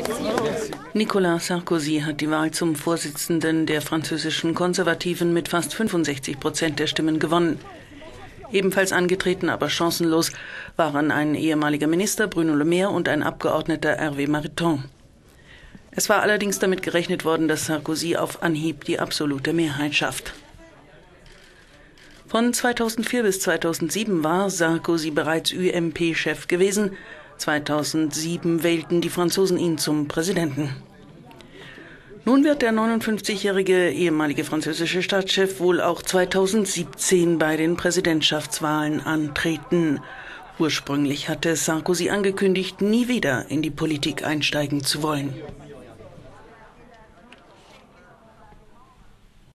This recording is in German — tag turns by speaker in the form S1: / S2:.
S1: Nicolas Sarkozy hat die Wahl zum Vorsitzenden der französischen Konservativen mit fast 65% der Stimmen gewonnen. Ebenfalls angetreten, aber chancenlos, waren ein ehemaliger Minister, Bruno Le Maire, und ein Abgeordneter, Hervé Mariton. Es war allerdings damit gerechnet worden, dass Sarkozy auf Anhieb die absolute Mehrheit schafft. Von 2004 bis 2007 war Sarkozy bereits UMP-Chef gewesen. 2007 wählten die Franzosen ihn zum Präsidenten. Nun wird der 59-jährige ehemalige französische Staatschef wohl auch 2017 bei den Präsidentschaftswahlen antreten. Ursprünglich hatte Sarkozy angekündigt, nie wieder in die Politik einsteigen zu wollen.